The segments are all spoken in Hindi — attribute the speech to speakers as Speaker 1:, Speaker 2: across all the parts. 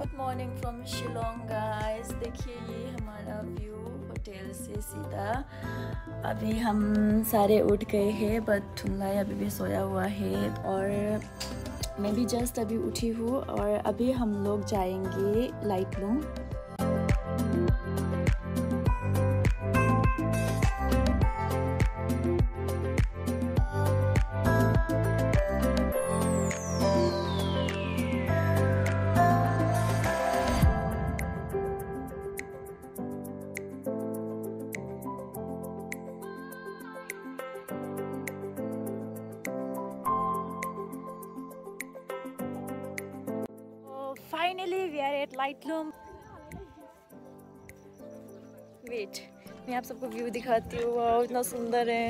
Speaker 1: Good morning from Shillong guys. देखिए ये हमारा व्यू होटल से सीधा। अभी हम सारे उठ गए हैं, बट ठुनलाई अभी भी सोया हुआ है और मैं भी जस्ट अभी उठी हूँ और अभी हम लोग जाएंगे लाइटलूम। Finally we are at Laitlum. Wait, मैं आप सबको व्यू दिखाती हूँ। वाह इतना सुंदर है।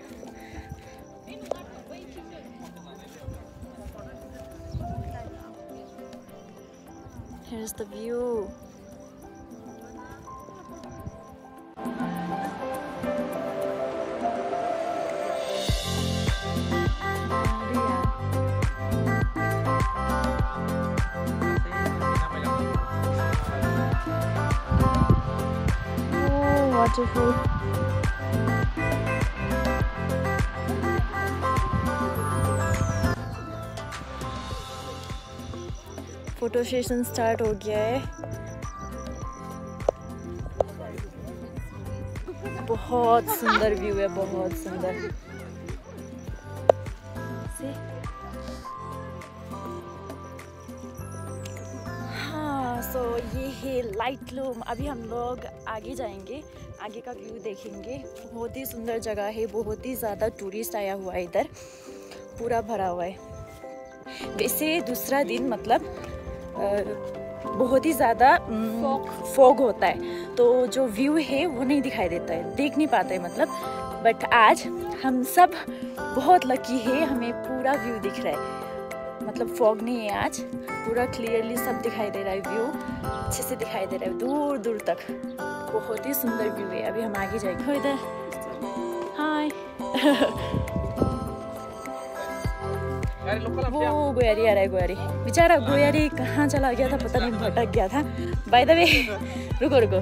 Speaker 1: Here's the view. Waterfall. Photo session start हो गया है। बहुत सुंदर व्यू है, बहुत सुंदर। हाँ, सो ये है लाइटलूम। अभी हम लोग आगे जाएंगे, आगे का व्यू देखेंगे। बहुत ही सुंदर जगह है, बहुत ही ज़्यादा टूरिस्ट आया हुआ है इधर, पूरा भरा हुआ है। वैसे दूसरा दिन मतलब बहुत ही ज़्यादा फॉग होता है, तो जो व्यू है वो नहीं दिखाई देता है, देख नहीं पाते है मतलब। बट आज हम सब बहुत लकी है, हमें पूरा व्यू दिख रहा है। मतलब फॉग नहीं है आज, पूरा क्लियरली सब दिखाई दे रहा है, व्यू अच्छे से दिखाई दे रहा है दूर दूर तक। बहुत ही सुंदर व्यू है। अभी हम आगे जाएंगे। इधर हाय वो गोयारी आ रहा है। गोयारी बेचारा गोयारी कहाँ चला गया था पता नहीं, भटक गया था। बाय द वे रुको रुको,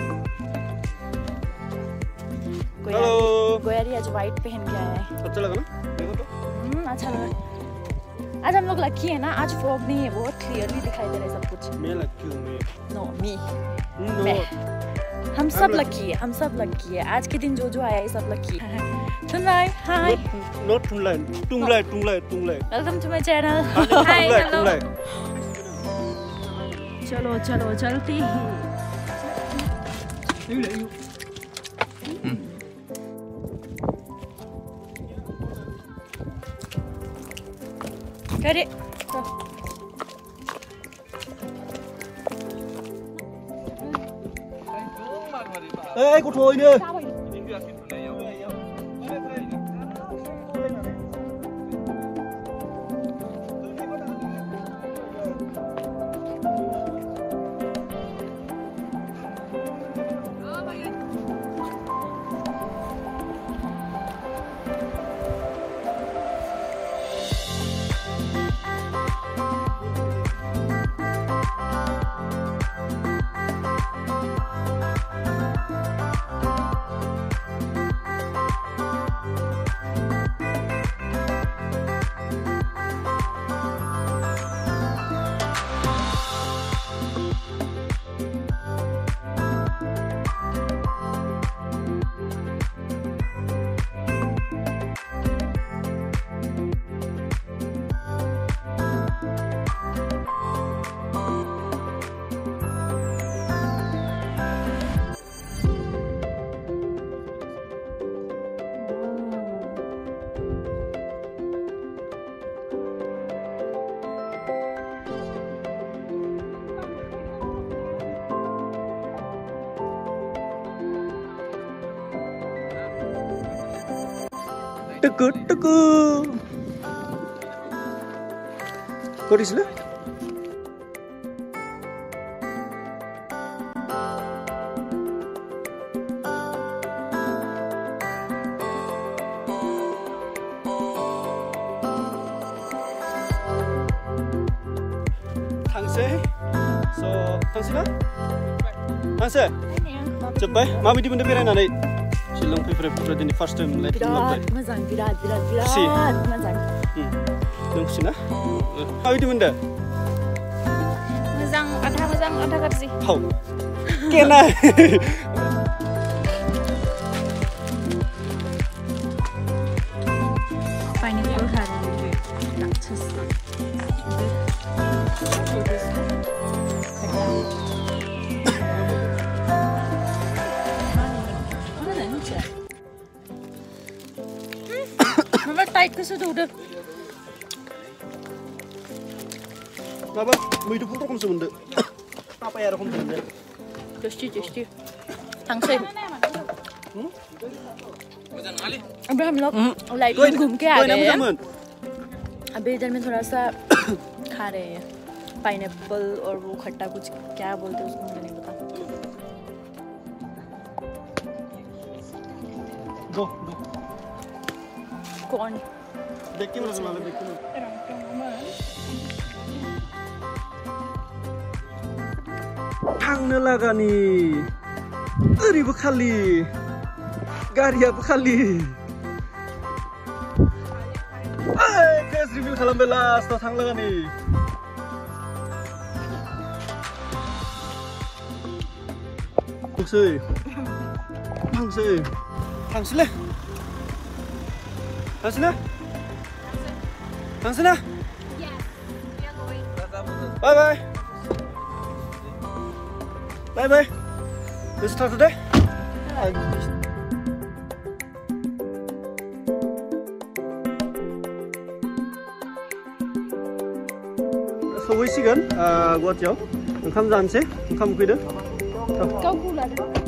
Speaker 1: गोयारी आज वाइट पहन के आया है। अच्छा लगा ना? देखो तो अच्छा लगा। आज हम लोग लकी है ना, आज फॉग नहीं है, बहुत क्लियरली दिखाई दे रहा है सब कुछ। मैं लकी हूँ। नो मी, हम सब लकी है, हम सब लकी है। आज के दिन जो जो आया है सब लकी है। ठुनलाई हाय।
Speaker 2: नॉट ठुनलाई, टुंगलाई टुंगलाई टुंगलाई।
Speaker 1: Welcome to my channel. Hi hello. चलो चलो चलती हैं। करे
Speaker 2: ê cô thôi đi. Tuku tuku. Kau di sana? थांसैना थांसै जोब्बाय माबायदि मोनदों बेरायनानै शिलं फैफेरबाय दिनै फार्स्ट टाइम लाइटलुम
Speaker 1: बिराद मोजां बिराद मोजां
Speaker 2: नों खुसिना माबायदि मोनदों
Speaker 1: मोजां आधा गाज्रि
Speaker 2: हाव केना
Speaker 1: पाइनएप्पल खाने टाइट कैसे तो उधर
Speaker 2: माबा मैदुफुल रोखोमसो मोनदो पापाया रोखोमसो मोनदो
Speaker 1: टेस्टी थांसै अभी हम लोग लाइटलूम घूम के आ गए हैं अभी इधर में थोड़ा सा खा रहे हैं पाइनएप्पल और वो खट्टा कुछ क्या बोलते हैं उसको मुझे नहीं पता
Speaker 2: दो
Speaker 1: कौन
Speaker 2: देख के मुझे मालूम देख के थांनो लागानि ओरैबो खालि गारियाबो खालि फेस रिभिल खालामबाय लास्टआव थांनो लागानि थांसैलै Bye. Let's start today. सहैसिगोन गुवाहाटियाव ओंखाम जानोसै ओंखाम उखैदो